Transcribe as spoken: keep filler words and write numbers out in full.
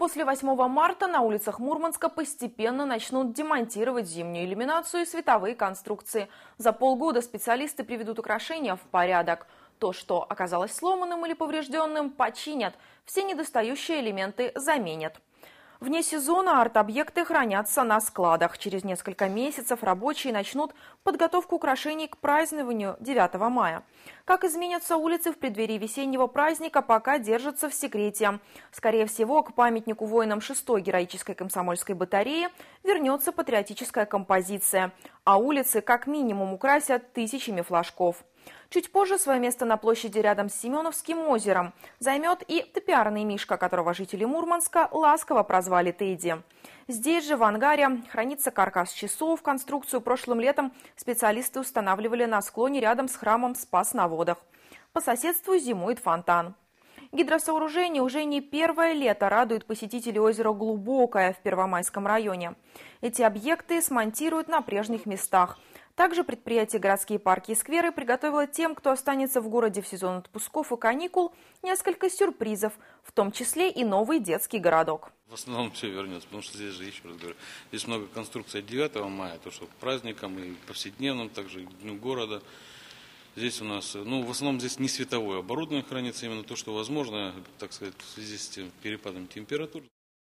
После восьмого марта на улицах Мурманска постепенно начнут демонтировать зимнюю иллюминацию и световые конструкции. За полгода специалисты приведут украшения в порядок. То, что оказалось сломанным или поврежденным, починят. Все недостающие элементы заменят. Вне сезона арт-объекты хранятся на складах. Через несколько месяцев рабочие начнут подготовку украшений к празднованию девятого мая. Как изменятся улицы в преддверии весеннего праздника, пока держатся в секрете. Скорее всего, к памятнику воинам шестой героической комсомольской батареи вернется патриотическая композиция. А улицы как минимум украсят тысячами флажков. Чуть позже свое место на площади рядом с Семеновским озером займет и топиарный мишка, которого жители Мурманска ласково прозвали Тедди. Здесь же, в ангаре, хранится каркас часов. Конструкцию прошлым летом специалисты устанавливали на склоне рядом с храмом Спас на Водах. По соседству зимует фонтан. Гидросооружение уже не первое лето радует посетителей озера Глубокое в Первомайском районе. Эти объекты смонтируют на прежних местах. Также предприятие «Городские парки и скверы» приготовило тем, кто останется в городе в сезон отпусков и каникул, несколько сюрпризов, в том числе и новый детский городок. В основном все вернется, потому что здесь же, еще раз говорю, здесь много конструкций от девятого мая, то что праздникам и повседневным, также и Дню города. Здесь у нас, ну, в основном здесь не световое оборудование хранится, именно то, что возможно, так сказать, в связи с тем перепадом температур.